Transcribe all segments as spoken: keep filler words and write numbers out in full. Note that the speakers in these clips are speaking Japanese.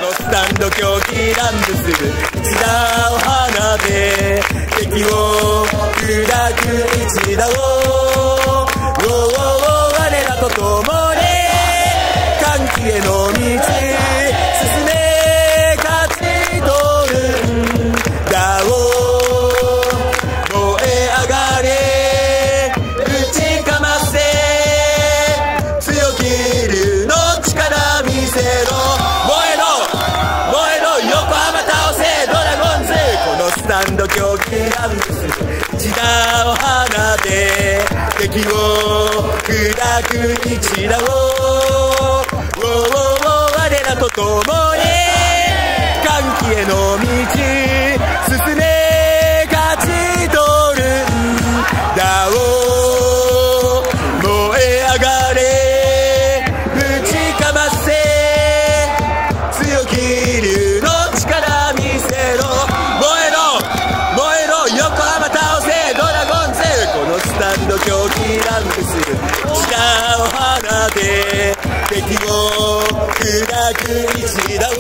スタンド狂気乱舞する一打を放て敵を砕く一打を我らと共に歓喜への道進め勝ち取るんだを燃え上がれ打ちかませ強き竜の力見せろ燃えろ燃えろ横浜倒せドラゴンズこのスタンド狂気乱舞する一打を放て敵を砕く一打を我らと共に歓喜への道進め勝ち取るんだを燃え上がれぶちかませ強き竜の力見せろ燃えろ燃えろ横浜倒せドラゴンズこのスタンド狂気乱舞する力を放て敵を砕く一打を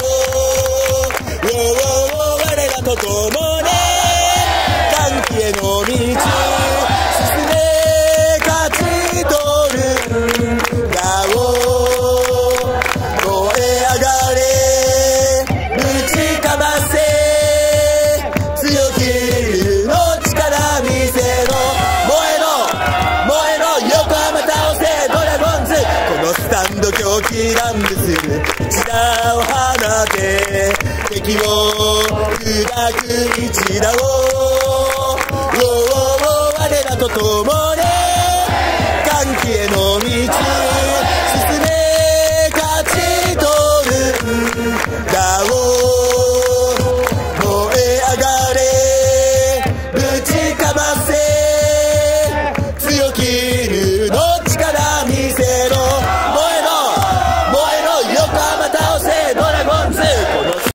我らと共に歓喜への道進め勝ち取るんだを燃え上がれぶちかませ強き竜の力見せろ燃えろ燃えろ横浜倒せドラゴンズこのスタンド狂気乱舞する一打を放て敵を砕く一打を我らと共に歓喜への道進め勝ち取るんだを